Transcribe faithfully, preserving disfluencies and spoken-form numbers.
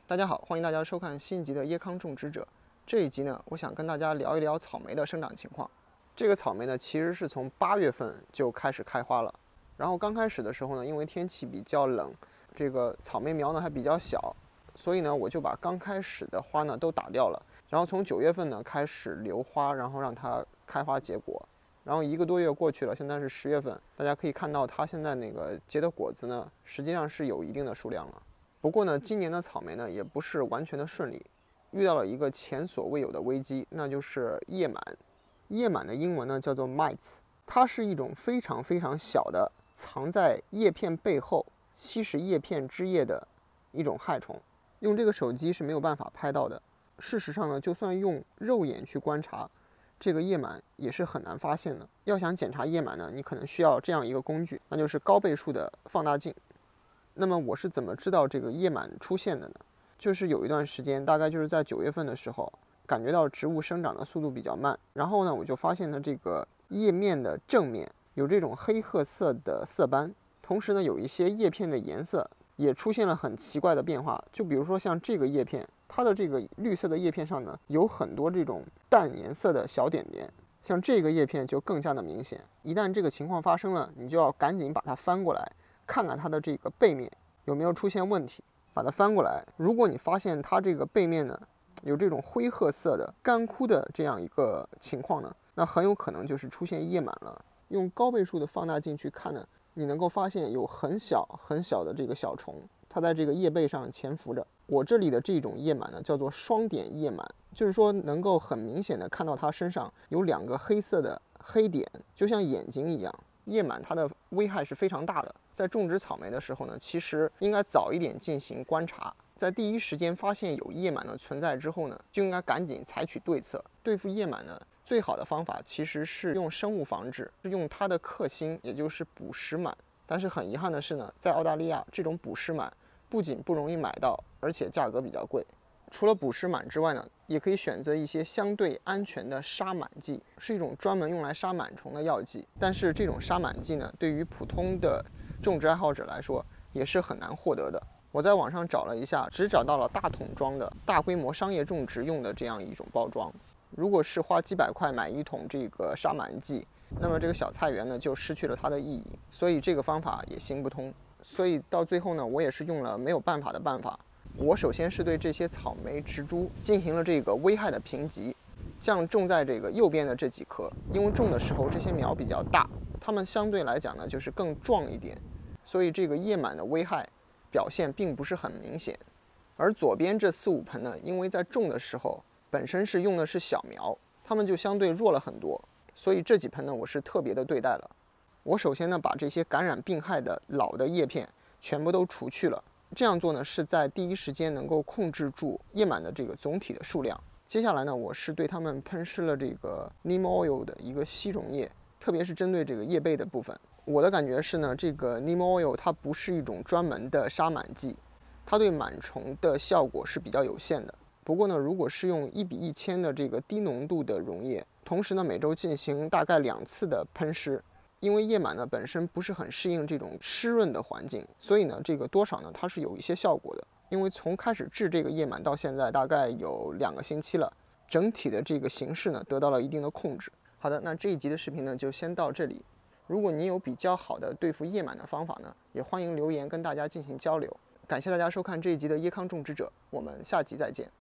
大家好，欢迎大家收看新一集的椰康种植者。这一集呢，我想跟大家聊一聊草莓的生长情况。这个草莓呢，其实是从八月份就开始开花了。然后刚开始的时候呢，因为天气比较冷，这个草莓苗呢还比较小，所以呢，我就把刚开始的花呢都打掉了。然后从九月份呢开始留花，然后让它开花结果。然后一个多月过去了，现在是十月份，大家可以看到它现在那个结的果子呢，实际上是有一定的数量了。不过呢，今年的草莓呢也不是完全的顺利，遇到了一个前所未有的危机，那就是叶螨。叶螨的英文呢叫做 mites， 它是一种非常非常小的，藏在叶片背后吸食叶片汁液的一种害虫。用这个手机是没有办法拍到的。事实上呢，就算用肉眼去观察，这个叶螨也是很难发现的。要想检查叶螨呢，你可能需要这样一个工具，那就是高倍数的放大镜。那么我是怎么知道这个叶螨出现的呢？就是有一段时间，大概就是在九月份的时候，感觉到植物生长的速度比较慢，然后呢，我就发现它这个叶面的正面有这种黑褐色的色斑，同时呢，有一些叶片的颜色也出现了很奇怪的变化。就比如说像这个叶片，它的这个绿色的叶片上呢，有很多这种淡颜色的小点点，像这个叶片就更加的明显。一旦这个情况发生了，你就要赶紧把它翻过来，看看它的这个背面有没有出现问题，把它翻过来。如果你发现它这个背面呢有这种灰褐色的干枯的这样一个情况呢，那很有可能就是出现叶螨了。用高倍数的放大镜去看呢，你能够发现有很小很小的这个小虫，它在这个叶背上潜伏着。我这里的这种叶螨呢叫做双点叶螨，就是说能够很明显的看到它身上有两个黑色的黑点，就像眼睛一样。叶螨它的危害是非常大的，在种植草莓的时候呢，其实应该早一点进行观察，在第一时间发现有叶螨的存在之后呢，就应该赶紧采取对策。对付叶螨呢，最好的方法其实是用生物防治，是用它的克星，也就是捕食螨。但是很遗憾的是呢，在澳大利亚这种捕食螨不仅不容易买到，而且价格比较贵。除了捕食螨之外呢，也可以选择一些相对安全的杀螨剂，是一种专门用来杀螨虫的药剂。但是这种杀螨剂呢，对于普通的种植爱好者来说也是很难获得的。我在网上找了一下，只找到了大桶装的大规模商业种植用的这样一种包装。如果是花几百块买一桶这个杀螨剂，那么这个小菜园呢就失去了它的意义，所以这个方法也行不通。所以到最后呢，我也是用了没有办法的办法。我首先是对这些草莓植株进行了这个危害的评级，像种在这个右边的这几棵，因为种的时候这些苗比较大，它们相对来讲呢就是更壮一点，所以这个叶螨的危害表现并不是很明显。而左边这四五盆呢，因为在种的时候本身是用的是小苗，它们就相对弱了很多，所以这几盆呢我是特别的对待了。我首先呢把这些感染病害的老的叶片全部都除去了。这样做呢，是在第一时间能够控制住叶螨的这个总体的数量。接下来呢，我是对它们喷施了这个 neem oil 的一个吸溶液，特别是针对这个叶背的部分。我的感觉是呢，这个 neem oil 它不是一种专门的杀螨剂，它对螨虫的效果是比较有限的。不过呢，如果是用一比一千的这个低浓度的溶液，同时呢每周进行大概两次的喷施。因为叶螨呢本身不是很适应这种湿润的环境，所以呢这个多少呢它是有一些效果的。因为从开始治这个叶螨到现在大概有两个星期了，整体的这个形势呢得到了一定的控制。好的，那这一集的视频呢就先到这里。如果你有比较好的对付叶螨的方法呢，也欢迎留言跟大家进行交流。感谢大家收看这一集的椰康种植者，我们下集再见。